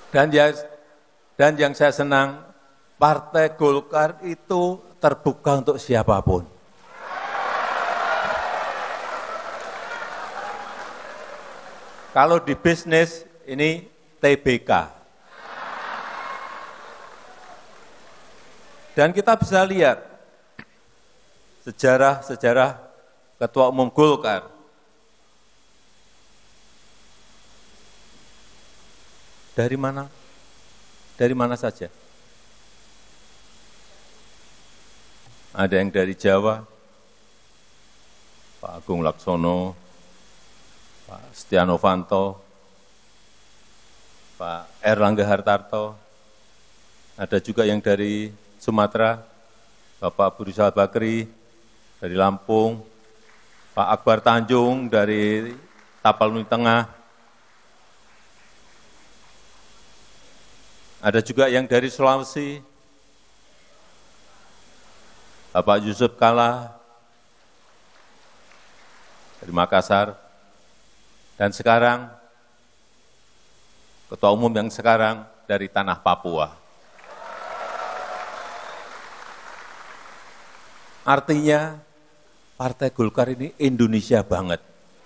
Dan ya, dan yang saya senang, Partai Golkar itu terbuka untuk siapapun. Kalau di bisnis, ini TBK. Dan kita bisa lihat sejarah-sejarah Ketua Umum Golkar. Dari mana? Dari mana saja? Ada yang dari Jawa, Pak Agung Laksono, Pak Setia Novanto, Pak Erlangga Hartarto, ada juga yang dari Sumatera, Bapak Abu Rizal Bakri, dari Lampung, Pak Akbar Tanjung dari Tapanuli Tengah, ada juga yang dari Sulawesi, Bapak Yusuf Kalla dari Makassar, dan sekarang Ketua Umum yang sekarang dari tanah Papua. Artinya Partai Golkar ini Indonesia banget.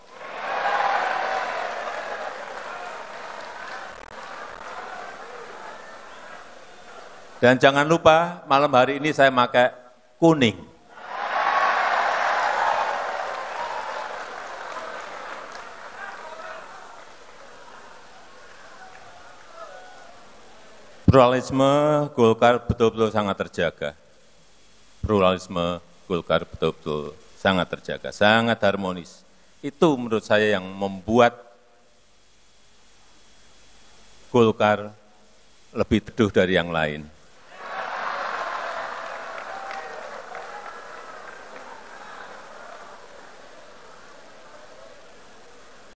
Dan jangan lupa malam hari ini saya pakai kuning. Pluralisme Golkar betul-betul sangat terjaga. Pluralisme Golkar betul-betul sangat terjaga, sangat harmonis. Itu menurut saya yang membuat Golkar lebih teduh dari yang lain.